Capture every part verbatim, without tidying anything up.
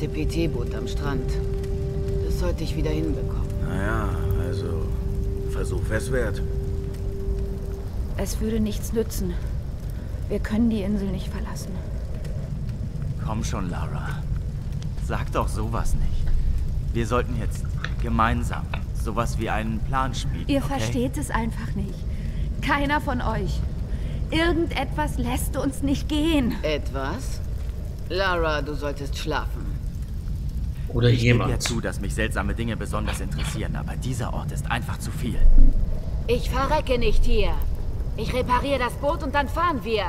alte P T-Boot am Strand. Das sollte ich wieder hinbekommen. Naja, also Versuch wär's wert. Es würde nichts nützen. Wir können die Insel nicht verlassen. Komm schon, Lara. Sag doch sowas nicht. Wir sollten jetzt gemeinsam sowas wie einen Plan spielen. Ihr okay? versteht es einfach nicht. Keiner von euch. Irgendetwas lässt uns nicht gehen. Etwas? Lara, du solltest schlafen. Oder ich jemand. Ich gebe ja zu, dass mich seltsame Dinge besonders interessieren, aber dieser Ort ist einfach zu viel. Ich verrecke nicht hier. Ich repariere das Boot und dann fahren wir.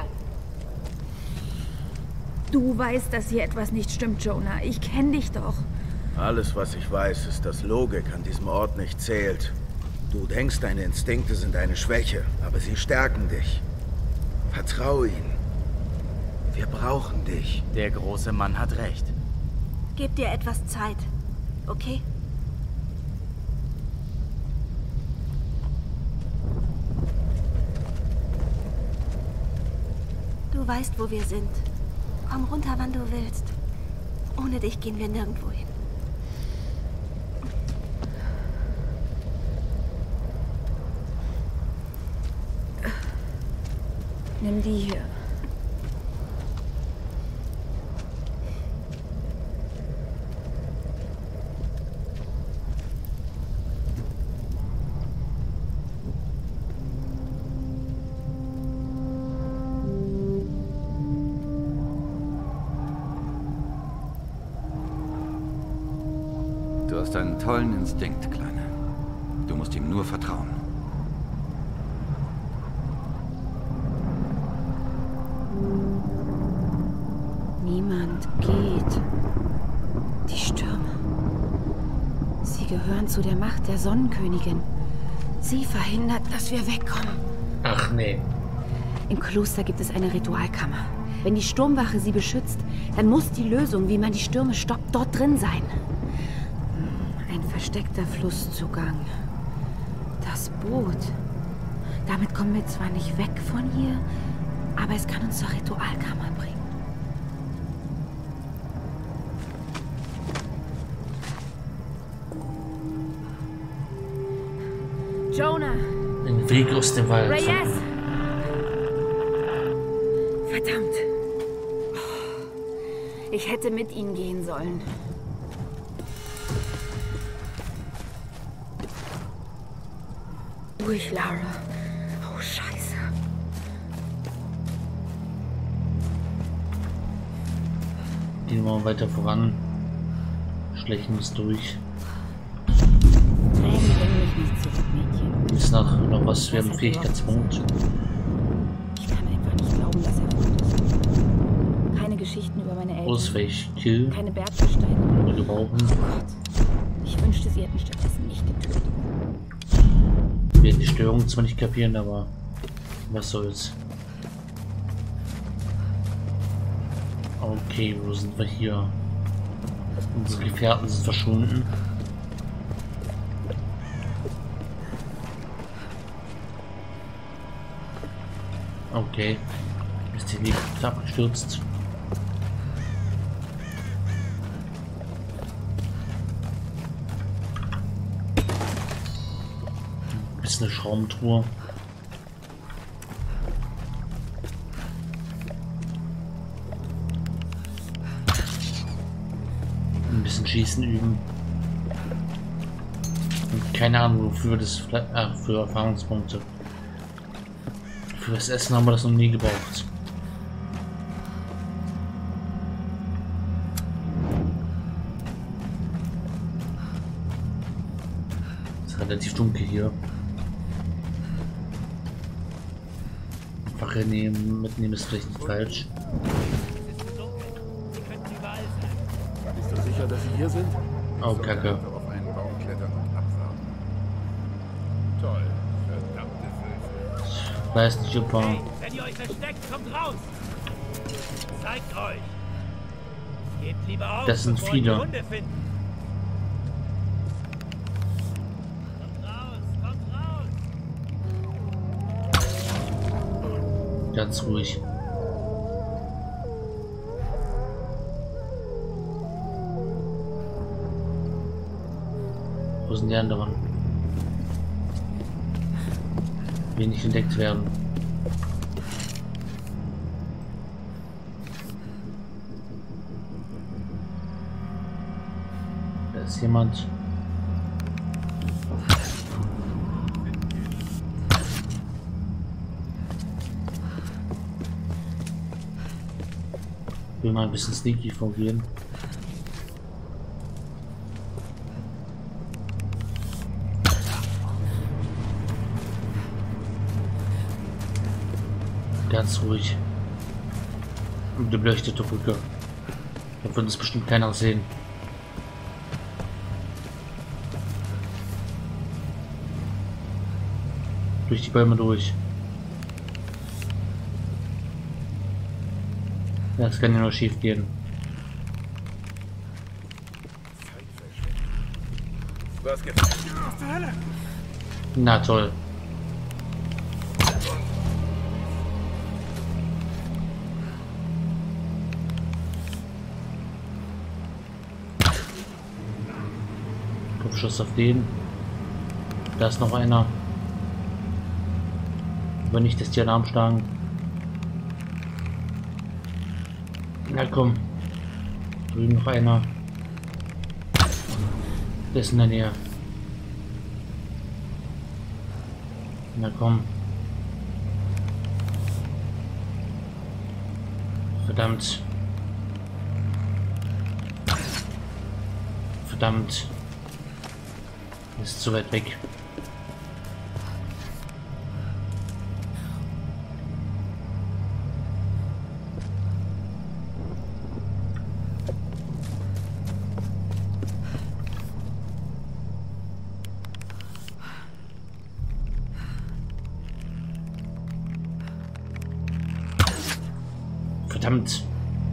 Du weißt, dass hier etwas nicht stimmt, Jonah. Ich kenne dich doch. Alles, was ich weiß, ist, dass Logik an diesem Ort nicht zählt. Du denkst, deine Instinkte sind eine Schwäche, aber sie stärken dich. Vertrau ihnen. Wir brauchen dich. Der große Mann hat recht. Gib dir etwas Zeit, okay? Du weißt, wo wir sind. Komm runter, wann du willst. Ohne dich gehen wir nirgendwo hin. Nimm die hier. Du hast einen tollen Instinkt, Kleine. Du musst ihm nur vertrauen. Niemand geht. Die Stürme. Sie gehören zu der Macht der Sonnenkönigin. Sie verhindert, dass wir wegkommen. Ach nee. Im Kloster gibt es eine Ritualkammer. Wenn die Sturmwache sie beschützt, dann muss die Lösung, wie man die Stürme stoppt, dort drin sein. Ein versteckter Flusszugang. Das Boot. Damit kommen wir zwar nicht weg von hier, aber es kann uns zur Ritualkammer bringen. Jonah! Den Weg aus dem Wald. Reyes! Verdammt! Ich hätte mit ihnen gehen sollen. Ruhig, Lara. Oh, Scheiße. Gehen wir mal weiter voran. Schleichen uns durch. Tränen bringen mich nicht zurück, Mädchen. Ist noch, noch was für einen Fähigkeitspunkt. Ich kann einfach nicht glauben, dass er tot ist. Keine Geschichten über meine Eltern. Ausweich Kill. Keine Bergbesteigung. Wir gebrauchen. Oh Gott. Ich wünschte, sie hätten stattdessen mich getötet. Wir werden die Störung zwar nicht kapieren, aber was soll's. Okay, wo sind wir hier? Unsere Gefährten sind verschwunden. Okay. Ist die Licht abgestürzt. Ist eine Schraubentruhe. Ein bisschen Schießen üben. Und keine Ahnung, wofür das äh, für Erfahrungspunkte. Für das Essen haben wir das noch nie gebraucht. Es ist relativ dunkel hier. Wache nehmen, mitnehmen ist vielleicht nicht falsch. Bist du sicher, dass Sie hier sind? Oh, Kacke. Auf einen Baum klettern und abfahren. Toll, verdammte Vögel. Ich weiß nicht, ob er... Hey, wenn ihr euch versteckt, kommt raus! Zeigt euch! Gebt lieber auf, Das sind bevor viele. ihr Hunde finden. Kommt raus, kommt raus! Ganz ruhig. sind die anderen? Die nicht entdeckt werden. Da ist jemand. Ich will mal ein bisschen sneaky vorgehen. Ganz ruhig. Und die beleuchtete Brücke. Da wird es bestimmt keiner sehen. Durch die Bäume durch. Das kann ja nur schief gehen. Was gibt's? Was zur Hölle? Na toll. Kopfschuss auf den. Da ist noch einer. Aber nicht, dass die Alarm schlagen. Na komm. Drüben noch einer. Der ist in der Nähe. Na komm. Verdammt. Verdammt. Ist zu weit weg. Verdammt.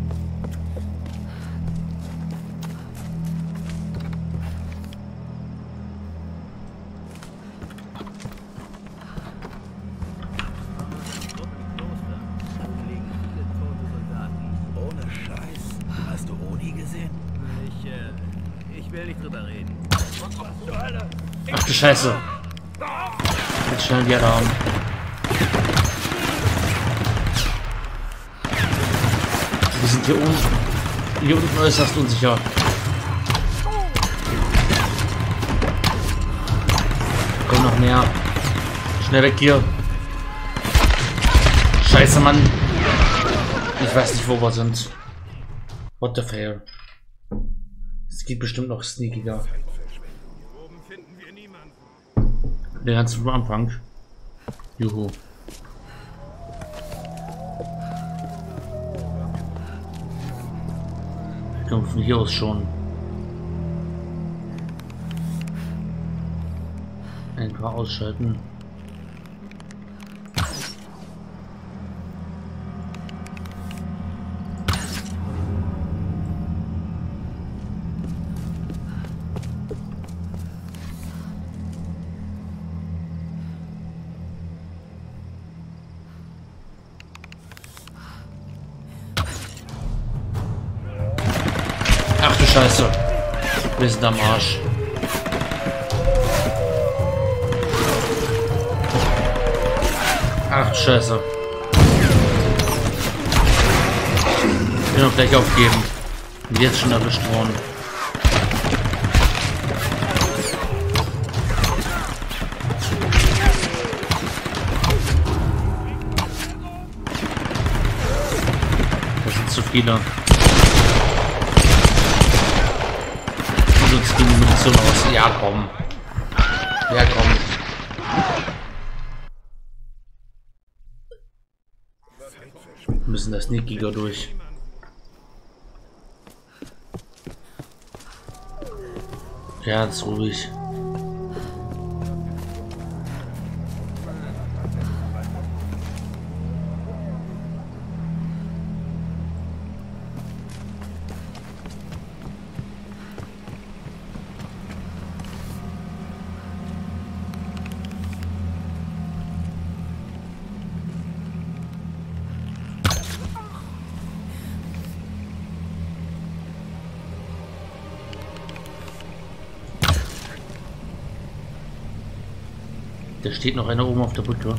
Ohne Scheiß. Hast du Oni gesehen? Ich, äh, ich will nicht drüber reden. Ach du Scheiße. Jetzt schnell die Alarm. Wir sind hier unten. Hier unten äußerst unsicher. Komm noch näher. Schnell weg hier. Scheiße, Mann. Ich weiß nicht, wo wir sind. What the fail. Es geht bestimmt noch sneakiger. Oben finden wir niemanden. Der ganze Anfang. Juhu. Von hier aus schon ein paar ausschalten. Ach du Scheiße. Wir sind am Arsch. Ach du Scheiße. Ich will noch gleich aufgeben. Und jetzt schon erwischt worden. Das sind zu viele. Sonst ging die Munition aus. Ja, komm. Ja, komm. Wir müssen das Sneakiger durch. Ganz ruhig. Da steht noch einer oben auf der Brücke.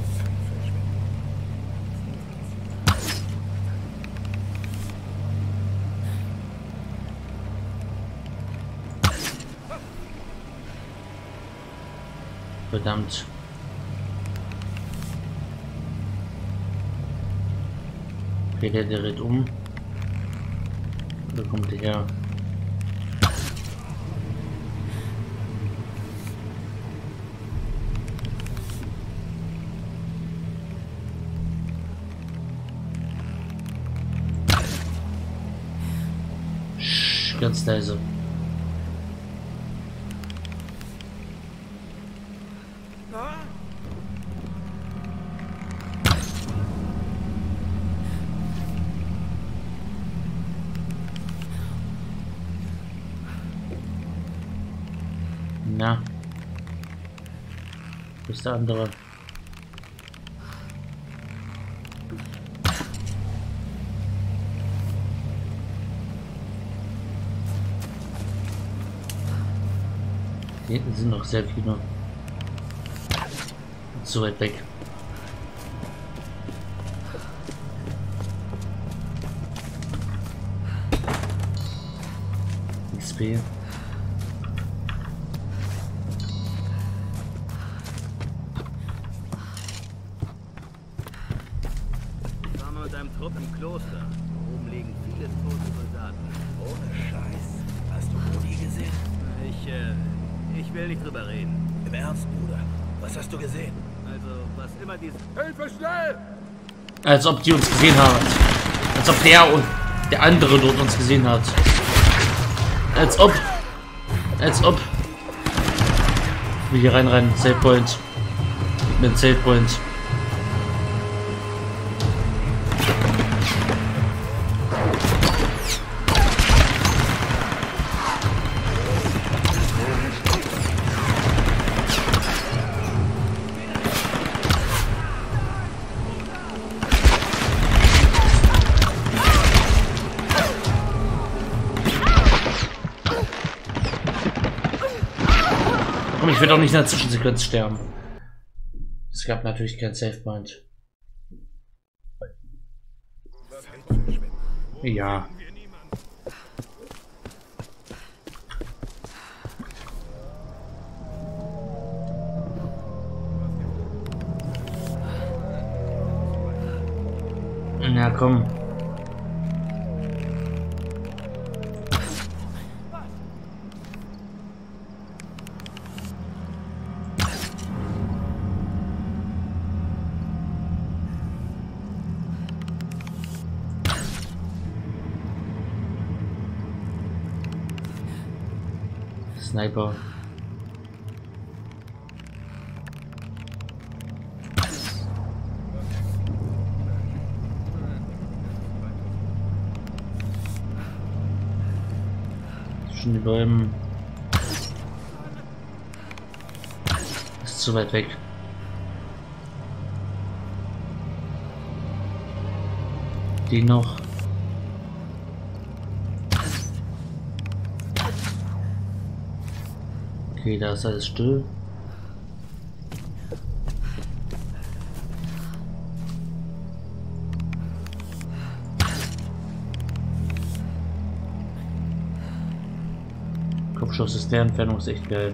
Verdammt. Okay, der dreht um. Da kommt der her. Sch, ganz leise. Na, wo ist der andere? Hier hinten sind noch sehr viele. Zu weit weg. X P. Trupp im Kloster. Oben liegen viele tote Soldaten. Ohne Scheiß. Hast du Moni gesehen? Ich, äh, ich will nicht drüber reden. Im Ernst, Bruder? Was hast du gesehen? Also, was immer diese... Hilfe, schnell! Als ob die uns gesehen haben. Als ob der und der andere dort uns gesehen hat. Als ob. Als ob. Wir hier rein rein. Save Point. Mit Save Point. Ich will doch nicht in der Zwischensequenz sterben. Es gab natürlich kein Save Point. Ja. Na komm. Sniper. Zwischen den Bäumen. Ist zu weit weg. Die noch. Okay, da ist alles still. Kopfschuss ist der Entfernung ist echt geil.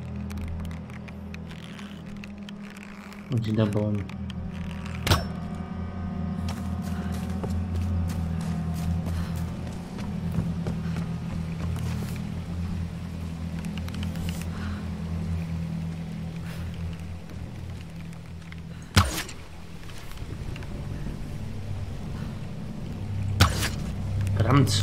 Und hinter Baum. Verdammt.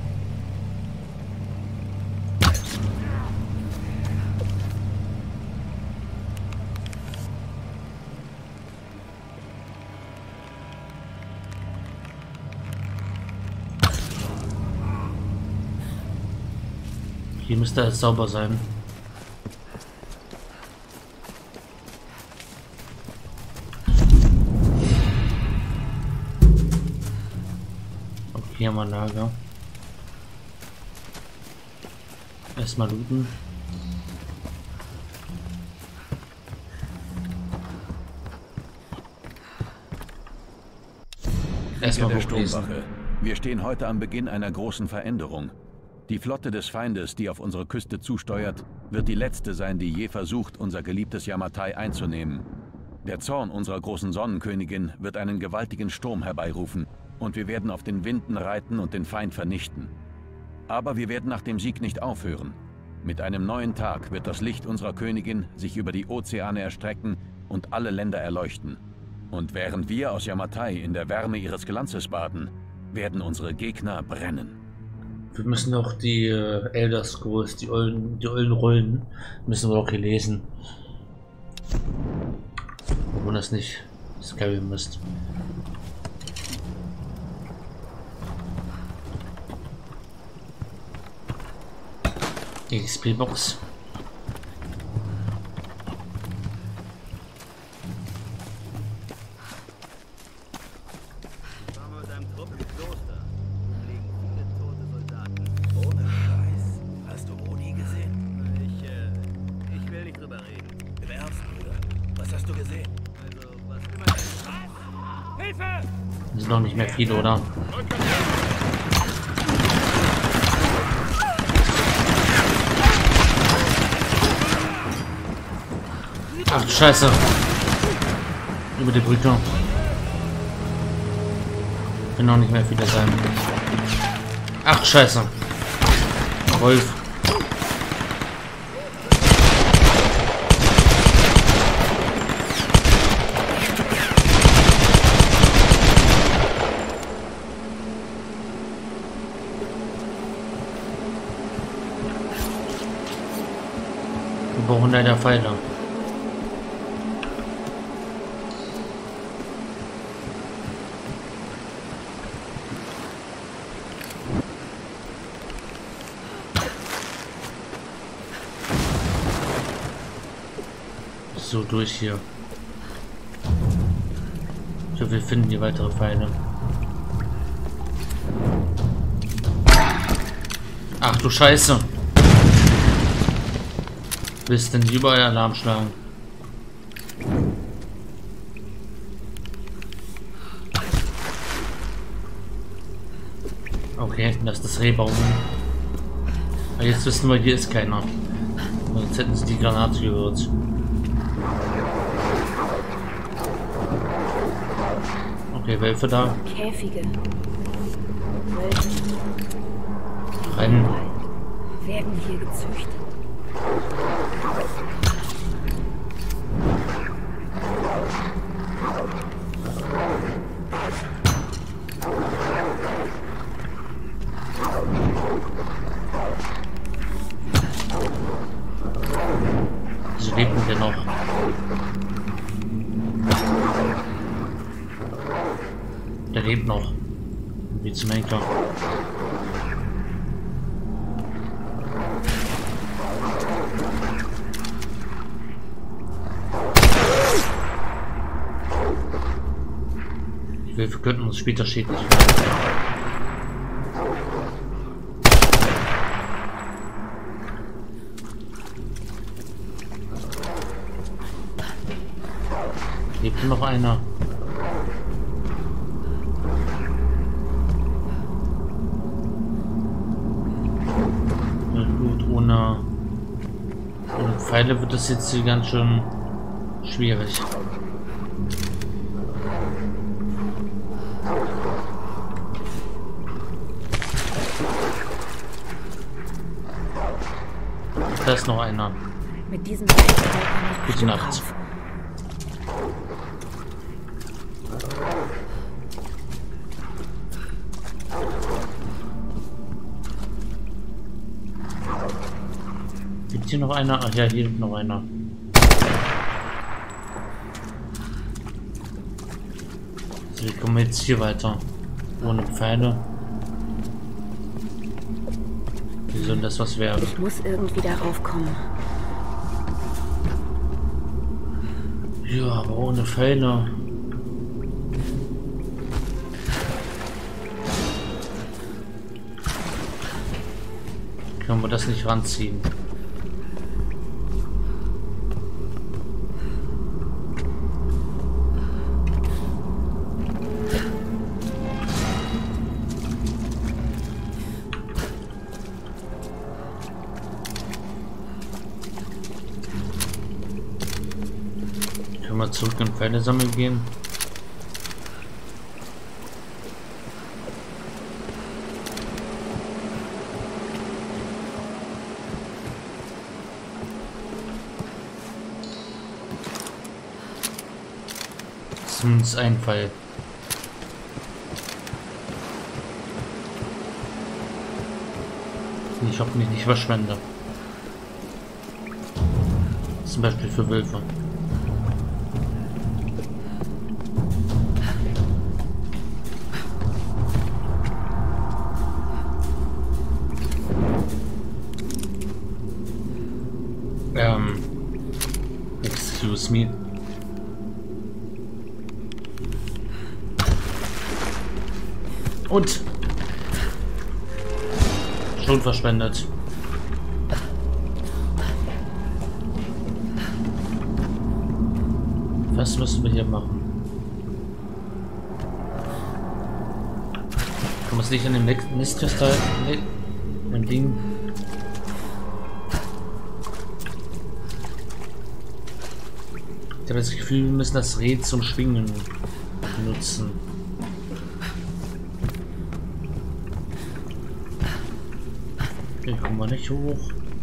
Hier müsste es sauber sein. Hier haben wir ein Lager. Erstmal looten. Erstmal der hochlesen. Sturmwache. Wir stehen heute am Beginn einer großen Veränderung. Die Flotte des Feindes, die auf unsere Küste zusteuert, wird die letzte sein, die je versucht, unser geliebtes Yamatai einzunehmen. Der Zorn unserer großen Sonnenkönigin wird einen gewaltigen Sturm herbeirufen und wir werden auf den Winden reiten und den Feind vernichten. Aber wir werden nach dem Sieg nicht aufhören. Mit einem neuen Tag wird das Licht unserer Königin sich über die Ozeane erstrecken und alle Länder erleuchten. Und während wir aus Yamatai in der Wärme ihres Glanzes baden, werden unsere Gegner brennen. Wir müssen auch die äh, Elder Scrolls, die ollen, die ollen Rollen, müssen wir auch hier lesen. Obwohl das nicht Skyrim ist. X P-Box. Sind noch nicht mehr viele, oder? Ach du Scheiße. Über die Brücke. Können noch nicht mehr viele sein. Ach Scheiße. Wolf. Über hundert Pfeile. So durch hier. So, wir finden die weitere Pfeile. Ach du Scheiße. Willst denn überall Alarm schlagen? Okay, das ist das Rehbaum. Aber jetzt wissen wir, hier ist keiner. Sonst hätten sie die Granate gehört. Okay, Wölfe da. Käfige. Wölfe. Rennen. Werden hier gezüchtet. Sie leben wir noch. Der lebt noch. Wie zum Henker. Wir könnten uns später schädlich werden. Lebt noch einer? Ja, gut, ohne, ohne Pfeile wird das jetzt hier ganz schön schwierig. Da ist noch einer. Mit diesem Gute Nacht. Gibt hier noch einer? Ach ja, hier gibt noch einer. So, wir kommen jetzt hier weiter. Ohne Pfeile. Wie soll das was werden? Ich muss irgendwie darauf kommen. Ja, aber ohne Pfeile. Können wir das nicht ranziehen? Können wir zurück und Pfeile sammeln gehen? Zumindest ein Pfeil. Ich hoffentlich nicht verschwende. Zum Beispiel für Wölfe. Ähm. Excuse me. Und schon verschwendet. Was müssen wir hier machen? Kann man es nicht an dem Nest festhalten? Nee. Ein Ding. Ich habe das Gefühl, wir müssen das Reh zum Schwingen benutzen. Hier kommen wir nicht hoch.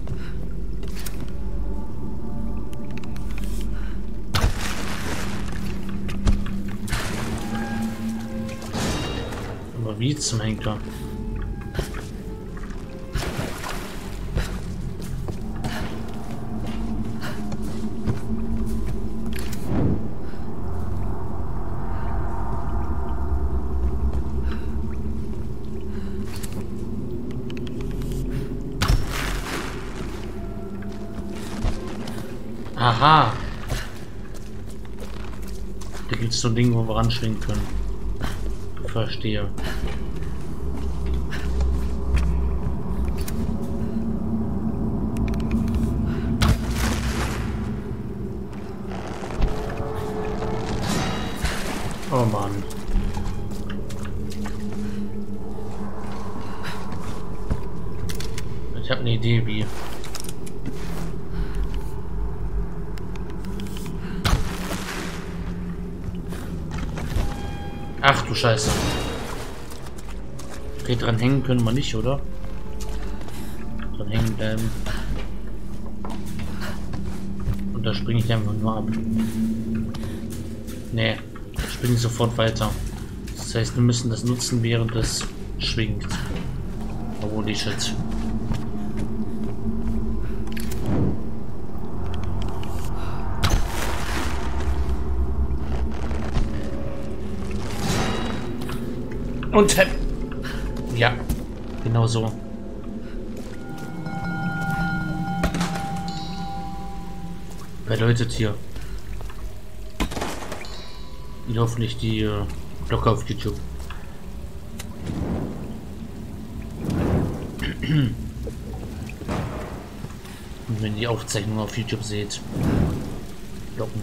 Aber wie zum Henker? Aha. Da gibt es so ein Ding, wo wir ranschwingen können. Verstehe. Oh Mann. Ich habe eine Idee, wie. Ach du Scheiße. Okay, dran hängen können wir nicht, oder? Dran hängen bleiben. Und da springe ich einfach nur ab. Nee, springe sofort weiter. Das heißt, wir müssen das nutzen, während es schwingt. Holy shit. Und ja, genau so. Bedeutet hier. Und hoffentlich die äh, Glocke auf YouTube. Und wenn ihr die Aufzeichnung auf YouTube seht, Glocken.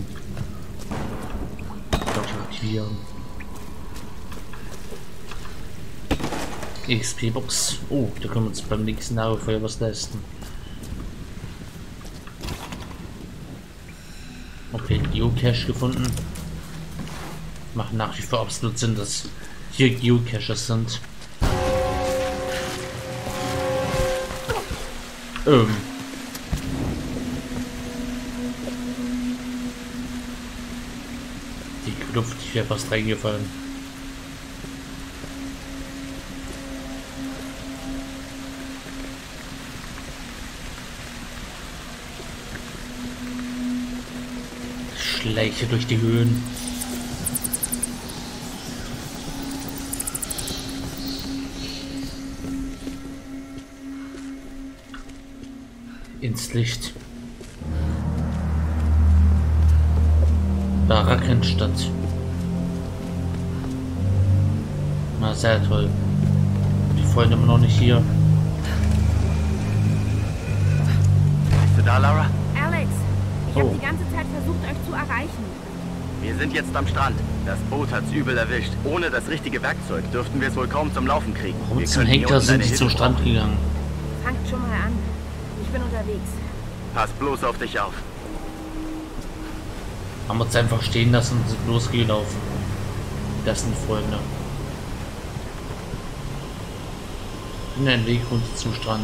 Glocken aktivieren. X P-Box. Oh, da können wir uns beim nächsten Lagerfeuer was leisten. Okay, Geocache gefunden. Macht nach wie vor absolut Sinn, dass hier Geocaches sind. Ähm. Die Kluft, ich wäre fast reingefallen. Schleiche durch die Höhen. Ins Licht. Barackenstadt. Na, sehr toll. Die Freunde immer noch nicht hier. Bist du da, Lara? Alex, ich habe Oh. die ganze Zeit versucht, euch zu erreichen. Wir sind jetzt am Strand. Das Boot hat's übel erwischt. Ohne das richtige Werkzeug dürften wir es wohl kaum zum Laufen kriegen. Warum Wir zum könnten hier Henker unten sind eine die zum Hilfe Strand brauchen. gegangen? Fangt schon mal an. Ich bin unterwegs. Pass bloß auf dich auf. Haben uns einfach stehen lassen und sind losgelaufen. Das sind Freunde. In den Weg runter zum Strand.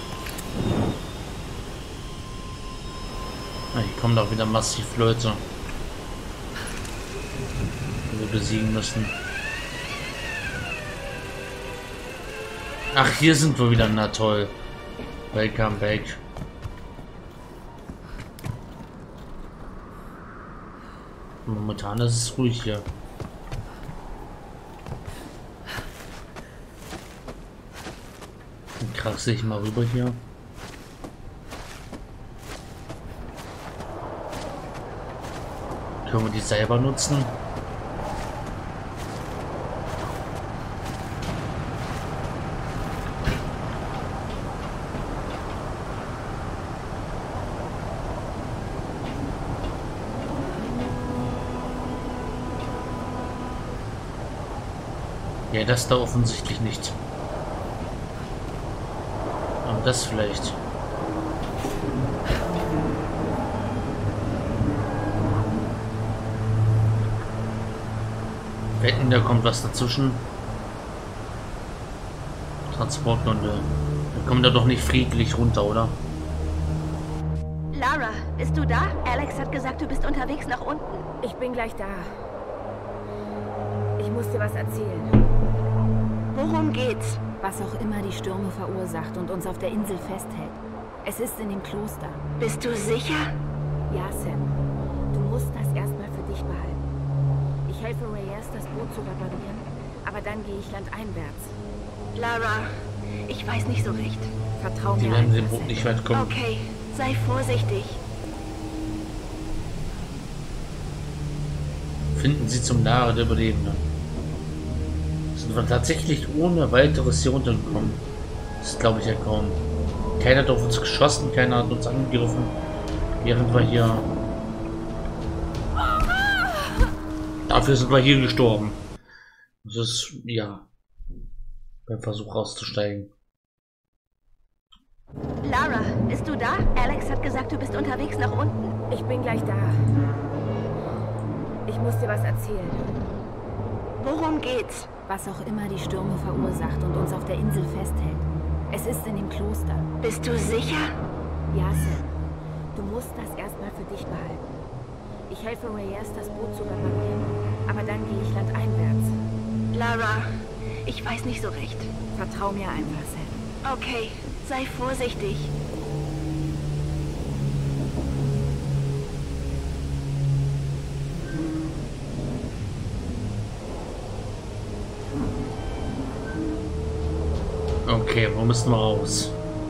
Na, hier kommen doch wieder massiv Leute, die wir besiegen müssen. Ach, hier sind wir wieder. Na toll. Welcome back. Momentan ist es ruhig hier. Dann kraxe ich mal rüber hier. Können wir die selber nutzen? Ja, das da offensichtlich nicht. Aber das vielleicht. Wetten, da kommt was dazwischen. Transportgondel. Da kommen da doch nicht friedlich runter, oder? Lara, bist du da? Alex hat gesagt, du bist unterwegs nach unten. Ich bin gleich da. Ich muss dir was erzählen. Worum geht's? Was auch immer die Stürme verursacht und uns auf der Insel festhält. Es ist in dem Kloster. Bist du sicher? Ja, Sam. Du musst das erstmal für dich behalten. Ich helfe Reyes, das Boot zu reparieren, aber dann gehe ich landeinwärts. Lara, ich weiß nicht so recht. Vertrau Die mir werden einfach, dem Boot Sam. nicht weit kommen. Okay, sei vorsichtig. Finden Sie zum Lager der Überlebenden. Sind wir tatsächlich ohne weiteres hier runtergekommen? Das glaube ich ja kaum. Keiner hat auf uns geschossen, keiner hat uns angegriffen, während wir hier... Dafür sind wir hier gestorben. Das ist, ja, beim Versuch auszusteigen. Lara, bist du da? Alex hat gesagt, du bist unterwegs nach unten. Ich bin gleich da. Ich muss dir was erzählen. Worum geht's? Was auch immer die Stürme verursacht und uns auf der Insel festhält. Es ist in dem Kloster. Bist du sicher? Ja, Sam. Du musst das erstmal für dich behalten. Ich helfe Reyes, das Boot zu reparieren, aber dann gehe ich landeinwärts. Lara, ich weiß nicht so recht. Vertrau mir einfach, Sam. Okay, sei vorsichtig. Okay, wo müssen wir raus?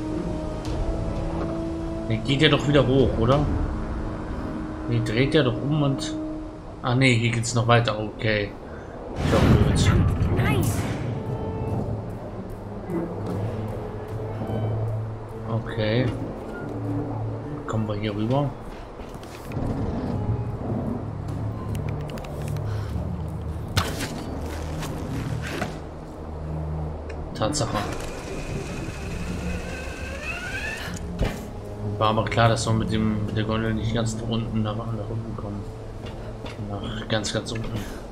Dann geht ja doch wieder hoch, oder? Nee, dreht ja doch um und... Ah nee, hier geht's noch weiter. Okay. Ich glaube, blöd. Nein! Okay. Kommen wir hier rüber? Tatsache. War aber klar, dass wir mit dem mit der Gondel nicht ganz nach unten nach, nach unten kommen. Nach ganz ganz unten.